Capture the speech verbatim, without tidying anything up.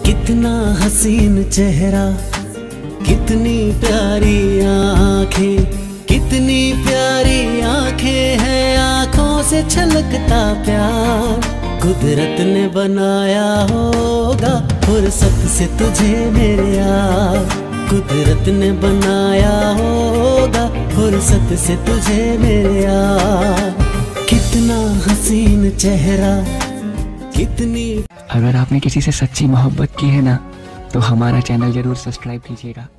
कितना हसीन चेहरा, कितनी प्यारी आंखें, कितनी प्यारी आंखें हैं, आंखों से छलकता प्यार। कुदरत ने बनाया होगा फुर्सत से तुझे मेरे यार, कुदरत ने बनाया होगा फुर्सत से तुझे मेरे यार। कितना हसीन चेहरा, कितनी। अगर आपने किसी से सच्ची मोहब्बत की है ना, तो हमारा चैनल जरूर सब्सक्राइब कीजिएगा।